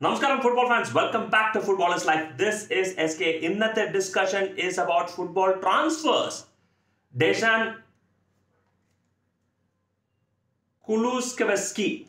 Namaskaram football fans, welcome back to Footballers Life. This is SK. Innate discussion is about football transfers. Dejan Kulusevski,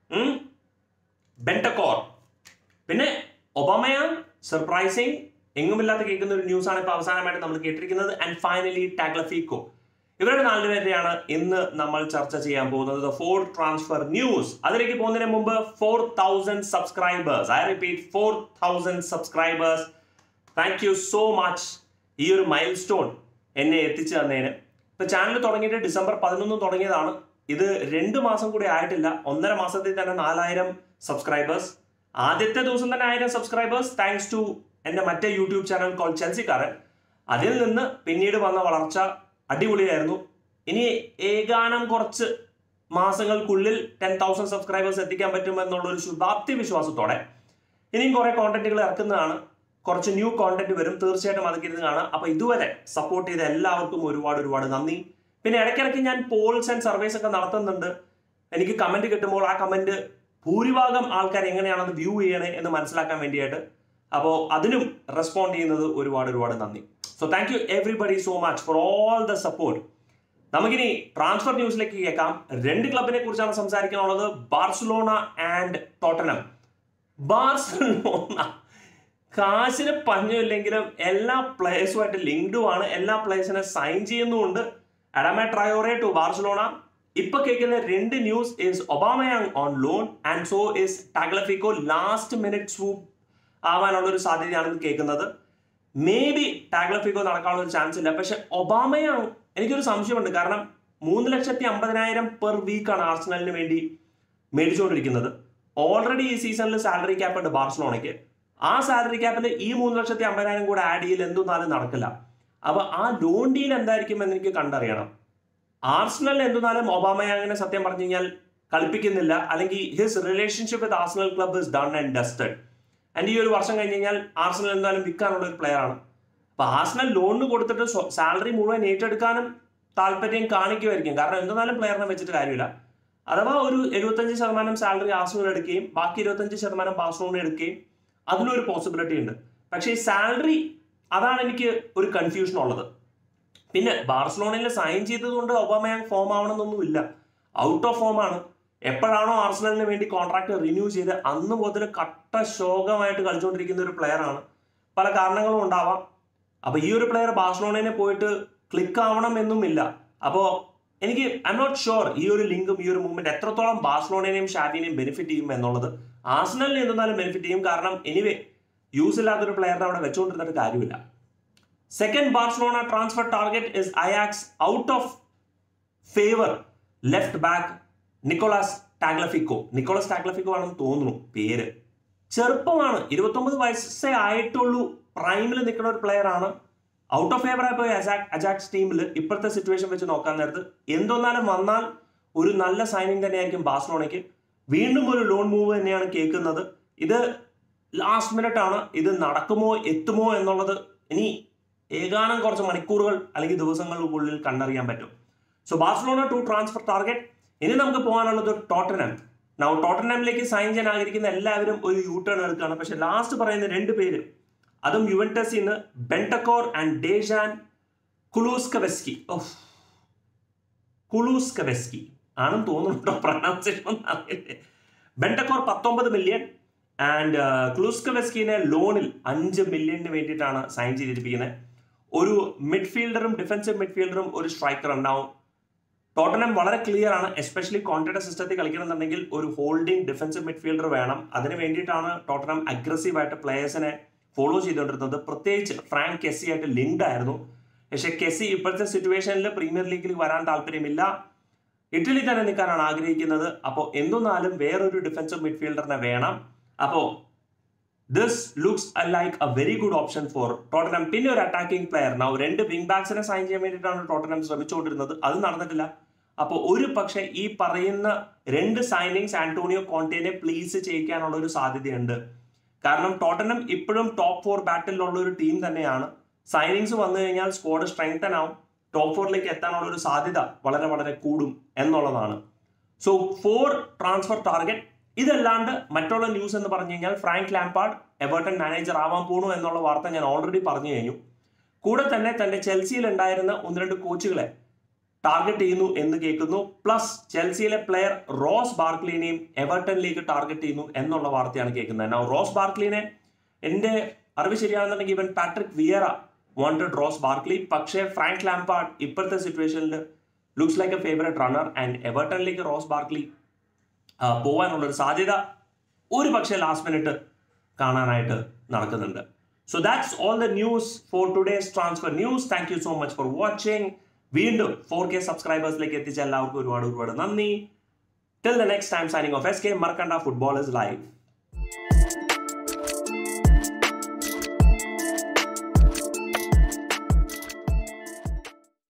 Bentancur, പിന്നെ Aubameyang surprising എങ്ങുമില്ലാത്ത കേൾക്കുന്ന ഒരു news ആണ് ഇപ്പോൾ അവസാനമായിട്ട് നമ്മൾ കേട്ടിരിക്കുന്നത്. ആൻഡ് ഫൈനലി ടാഗ്ലഫിക്കോ, ഇവരുടെ നാലുപേരെയാണ് ഇന്ന് നമ്മൾ ചർച്ച ചെയ്യാൻ പോകുന്നത്. Four transfer news. അതിലേക്ക് പോകുന്നതിന് മുമ്പ് 4000 subscribers, I repeat 4000 subscribers. Thank you so much ഈ ഒരു മൈൽ സ്റ്റോൺ എന്നെ എത്തിച്ചു തന്നതിന്. ഇപ്പൊ ചാനൽ തുടങ്ങിയിട്ട് ഡിസംബർ 11 തുടങ്ങിയതാണ്. ഇത് 2 മാസം കൂടി ആയിട്ടില്ല. 1.5 മാസത്തിൽ തന്നെ 4000 സബ്സ്ക്രൈബേഴ്സ്. ആദ്യത്തെ ദിവസം തന്നെ 1000 സബ്സ്ക്രൈബേഴ്സ് താങ്ക്സ് ടു എൻ്റെ മറ്റേ യൂട്യൂബ് ചാനൽ കോൾ ചെൽസിക്കാരൻ. അതിൽ നിന്ന് പിന്നീട് വന്ന വളർച്ച അടിപൊളിയായിരുന്നു. ഇനി ഏകാനം കുറച്ച് മാസങ്ങൾക്കുള്ളിൽ 10,000 സബ്സ്ക്രൈബേഴ്സ് എത്തിക്കാൻ പറ്റുമെന്നുള്ളൊരു ശുഭാപ്തി വിശ്വാസത്തോടെ ഇനിയും കുറെ കോണ്ടന്റുകൾ ഇറക്കുന്നതാണ്. കുറച്ച് ന്യൂ കോണ്ടന്റ് വരും, തീർച്ചയായിട്ടും അതൊക്കെ ഇരുന്ന് കാണാം. അപ്പൊ ഇതുവരെ സപ്പോർട്ട് ചെയ്ത എല്ലാവർക്കും ഒരുപാട് നന്ദി. പിന്നെ ഇടയ്ക്കിടയ്ക്ക് ഞാൻ പോൾസ് ആൻഡ് സർവേസ് ഒക്കെ നടത്തുന്നുണ്ട്. എനിക്ക് കമന്റ് കിട്ടുമ്പോൾ ആ കമന്റ് ഭൂരിഭാഗം ആൾക്കാർ എങ്ങനെയാണെന്ന് വ്യൂ ചെയ്യണേ എന്ന് മനസ്സിലാക്കാൻ വേണ്ടിയിട്ട്. അപ്പോൾ അതിനും റെസ്പോണ്ട് ചെയ്യുന്നത് ഒരുപാട് നന്ദി. So thank you everybody so much for all the support. നമുക്കിനി ട്രാൻസ്ഫർ ന്യൂസിലേക്ക് കേൾക്കാം. 2 ക്ലബിനെ കുറിച്ചാണ് സംസാരിക്കാനുള്ളത്, ബാർസലോണ ആൻഡ് ടോട്ടനം. ബാർസലോണ കാശിന് പഞ്ഞമില്ലെങ്കിലും എല്ലാ പ്ലേയേഴ്സുമായിട്ട് ലിങ്ക്ഡും ആണ്, എല്ലാ പ്ലേയേഴ്സിനെ സൈൻ ചെയ്യുന്നുമുണ്ട്. Adama Traore to Barcelona. ഇപ്പൊ കേൾക്കുന്ന 2 news is Aubameyang on loan and so is Tagliafico. Last minute swoop ആവാനുള്ള ഒരു സാധ്യതയാണെന്ന് കേൾക്കുന്നത്. മേ ബി ടാഗ്ലഫിക്കോ നടക്കാനുള്ള ഒരു ചാൻസ് ഇല്ല. പക്ഷെ ഒബാമയാങ് എനിക്കൊരു സംശയമുണ്ട്. കാരണം 3,50,000 പെർ വീക്കാണ് ആർസണലിന് വേണ്ടി മേടിച്ചുകൊണ്ടിരിക്കുന്നത്. ഓൾറെഡി ഈ സീസണിൽ സാലറി ക്യാപ്പ് ഉണ്ട് ബാർസലോണയ്ക്ക്. ആ സാലറി ക്യാപ്പിൽ ഈ 3,50,000 കൂടെ ആഡ് ചെയ്യൽ എന്തൊന്നാലും നടക്കില്ല. അപ്പൊ ആ ലോൺ ഡീൽ എന്തായിരിക്കും എന്ന് എനിക്ക് കണ്ടറിയണം. ആർസണൽ എന്തൊന്നാലും ഒബാമയാങ്ങിനെ സത്യം പറഞ്ഞു കഴിഞ്ഞാൽ കളിപ്പിക്കുന്നില്ല, അല്ലെങ്കിൽ his relationship with Arsenal club is done and dusted. And ഈ ഒരു വർഷം കഴിഞ്ഞ് കഴിഞ്ഞാൽ ആർസണൽ എന്തായാലും വിൽക്കാനുള്ള ഒരു പ്ലെയർ ആണ്. അപ്പൊ ആർസണൽ ലോണിന് കൊടുത്തിട്ട് സാലറി മുഴുവൻ ഏറ്റെടുക്കാനും താല്പര്യം കാണിക്കുമായിരിക്കും. കാരണം എന്തെന്നാലും പ്ലെയറിനെ വെച്ചിട്ട് കാര്യമില്ല. അഥവാ ഒരു 75% സാലറി ആർസണൽ എടുക്കുകയും ബാക്കി 25% ബാർസലോണ എടുക്കുകയും അതിനൊരു പോസിബിലിറ്റി ഉണ്ട്. പക്ഷേ ഈ സാലറി, അതാണ് എനിക്ക് ഒരു കൺഫ്യൂഷൻ ഉള്ളത്. പിന്നെ ബാർസലോണയിൽ സൈൻ ചെയ്തതുകൊണ്ട് ഒബാമയാങ് ഫോം ആവണമെന്നൊന്നുമില്ല, ഔട്ട് ഓഫ് ഫോം ആണ്. എപ്പോഴാണോ ആർസണലിന് വേണ്ടി കോൺട്രാക്ട് റിന്യൂ ചെയ്ത് അന്ന് മുതൽ കട്ട ശോകമായിട്ട് കളിച്ചുകൊണ്ടിരിക്കുന്ന ഒരു പ്ലെയർ ആണ്. പല കാരണങ്ങളും ഉണ്ടാവാം. അപ്പൊ ഈ ഒരു പ്ലെയർ ബാർസലോണയെ പോയിട്ട് ക്ലിക്ക് ആവണം എന്നുമില്ല. അപ്പോൾ എനിക്ക് ഐ എം നോട്ട് ഷുവർ ഈ ഒരു ലിങ്കും ഈ ഒരു മൂവ്മെന്റ് എത്രത്തോളം ബാർസലോണയെയും ഷാവിനെയും ബെനിഫിറ്റ് ചെയ്യും എന്നുള്ളത്. ആർസണലിനെ എന്തെന്നാലും ബെനിഫിറ്റ് ചെയ്യും. കാരണം എനിവേ യൂസ് ഇല്ലാത്തൊരു പ്ലെയറിനെ അവിടെ വെച്ചുകൊണ്ടിരുന്നിട്ട് കാര്യമില്ല. Second Barcelona transfer target is Ajax out of favor left back Nicolas Tagliafico. Nicolas Tagliafico ആണെന്ന് തോന്നുന്നു പേര്. ചെറുപ്പമാണ്, 29 വയസ്സേ ആയിട്ടുള്ളൂ. പ്രൈമിൽ നിൽക്കുന്ന ഒരു പ്ലെയർ ആണ്. ഔട്ട് ഓഫ് ഫേവർ ആയി പോയി അജാക്സ് ടീമിൽ. ഇപ്പോഴത്തെ സിറ്റുവേഷൻ വെച്ച് നോക്കാൻ നേരത്ത് എന്തൊന്നാലും വന്നാൽ ഒരു നല്ല സൈനിങ് തന്നെയായിരിക്കും ബാർസലോണയ്ക്ക്. വീണ്ടും ഒരു ലോൺ മൂവ് തന്നെയാണ് കേൾക്കുന്നത്. ഇത് ലാസ്റ്റ് മിനിറ്റ് ആണ്. ഇത് നടക്കുമോ എത്തുമോ എന്നുള്ളത് ഇനി ഏകാനം കുറച്ച് മണിക്കൂറുകൾ അല്ലെങ്കിൽ ദിവസങ്ങൾക്കുള്ളിൽ കണ്ടറിയാൻ പറ്റും. So Barcelona to transfer target. ഇനി നമുക്ക് പോകാനുള്ളത് ടോട്ടനം. ടോട്ടനമിലേക്ക് സൈൻ ചെയ്യാൻ ആഗ്രഹിക്കുന്ന എല്ലാവരും ഒരു യൂ ടേൺ എടുക്കുകയാണ്. പക്ഷെ ലാസ്റ്റ് പറയുന്ന 2 പേര്, അതും യുവന്റസിൽ നിന്ന് ബെന്റക്കോർ ആൻഡ് ഡേജാൻ കുലൂസ്കവെസ്കി. കുലൂസ്കവെസ്കി ആണെന്ന് തോന്നുന്നുണ്ടോ പ്രൊനൗൺസിയേഷൻ? ബെന്റക്കോർ 19 മില്യൺ ആൻഡ് കുലൂസ്കവെസ്കിനെ ലോണിൽ 5 മില്യണിന് വേണ്ടിയിട്ടാണ് സൈൻ ചെയ്തിരിക്കുന്നത്. ഒരു മിഡ്ഫീൽഡറും ഡിഫൻസീവ് മിഡ്ഫീൽഡറും ഒരു സ്ട്രൈക്കർ ഉണ്ടാവും. ടോട്ടനം വളരെ ക്ലിയർ ആണ്. എസ്പെഷ്യലി കോൺട്രയുടെ സിസ്റ്റത്തിൽ കളിക്കണമെന്നുണ്ടെങ്കിൽ ഒരു ഹോൾഡിംഗ് ഡിഫൻസീവ് മിഡ്ഫീൽഡർ വേണം. അതിന് വേണ്ടിയിട്ടാണ് ടോട്ടനം അഗ്രസീവായിട്ട് പ്ലേയേഴ്സിനെ ഫോളോ ചെയ്തുകൊണ്ടിരുന്നത്. പ്രത്യേകിച്ച് ഫ്രാങ്ക് കെസി ആയിട്ട് ലിങ്ക്ഡ് ആയിരുന്നു. പക്ഷെ കെസി ഇപ്പോഴത്തെ സിറ്റുവേഷനിൽ പ്രീമിയർ ലീഗിൽ വരാൻ താല്പര്യമില്ല, ഇറ്റലി തന്നെ നിൽക്കാനാണ് ആഗ്രഹിക്കുന്നത്. അപ്പോൾ എന്തൊന്നാലും വേറൊരു ഡിഫൻസീവ് മിഡ്ഫീൽഡറിനെ വേണം. അപ്പോൾ this looks like a very good option for Tottenham. പിന്നെ ഒരു അറ്റാക്കിംഗ് പ്ലെയർ. 2 വിംഗ് ബാക്സിനെ സൈൻ ചെയ്യാൻ വേണ്ടിയിട്ടാണ് ടോട്ടനം ശ്രമിച്ചുകൊണ്ടിരുന്നത്. അത് നടന്നിട്ടില്ല. അപ്പോൾ ഒരു പക്ഷേ ഈ പറയുന്ന 2 സൈനിങ്സ് ആന്റോണിയോ കോണ്ടെനെ പ്ലീസ് ചെയ്യിക്കാനുള്ള ഒരു സാധ്യതയുണ്ട്. കാരണം ടോട്ടനം ഇപ്പോഴും ടോപ്പ് 4 ബാറ്റിലുള്ള ഒരു ടീം തന്നെയാണ്. സൈനിങ്സ് വന്നു കഴിഞ്ഞാൽ സ്ക്വാഡ് സ്ട്രെങ്തൻ ആവും, ടോപ്പ് 4ലേക്ക് എത്താനുള്ള ഒരു സാധ്യത വളരെ കൂടും എന്നുള്ളതാണ്. So 4 transfer target. ഇതല്ലാണ്ട് മറ്റുള്ള ന്യൂസ് എന്ന് പറഞ്ഞു കഴിഞ്ഞാൽ ഫ്രാങ്ക് ലാംപാർഡ് എവർട്ടൺ മാനേജർ ആവാൻ പോണു എന്നുള്ള വാർത്ത ഞാൻ ഓൾറെഡി പറഞ്ഞു കഴിഞ്ഞു. കൂടെ തന്നെ തന്റെ ചെൽസിയിൽ ഉണ്ടായിരുന്ന 1-2 കോച്ചുകളെ ടാർഗറ്റ് ചെയ്യുന്നു എന്ന് കേൾക്കുന്നു. പ്ലസ് ചെൽസിയിലെ പ്ലെയർ റോസ് ബാർക്ലീനെയും എവർട്ടണിലേക്ക് ടാർഗറ്റ് ചെയ്യുന്നു എന്നുള്ള വാർത്തയാണ് കേൾക്കുന്നത്. റോസ് ബാർക്ലീനെ എന്റെ അറിവ് ശരിയാണെന്നുണ്ടെങ്കിൽ ഇവൻ Patrick Vieira wanted Ross Barkley. പക്ഷേ ഫ്രാങ്ക് ലാംപാർഡ് ഇപ്പോഴത്തെ സിറ്റുവേഷനിൽ looks like a favourite runner and എവർട്ടണിലേക്ക് റോസ് ബാർക്ലി പോകാനുള്ളൊരു സാധ്യത ഒരു പക്ഷേ ലാസ്റ്റ് മിനിറ്റ് കാണാനായിട്ട് നടക്കുന്നുണ്ട്. So that's all the news for today's transfer news. Thank you so much for watching. വീണ്ടും 4K സബ്സ്ക്രൈബേഴ്സിലേക്ക് എത്തിച്ച എല്ലാവർക്കും ഒരുപാട് നന്ദി. Till the next time signing off. SK മറക്കണ്ട, ഫുട്ബോൾ ഇസ് ലൈഫ്.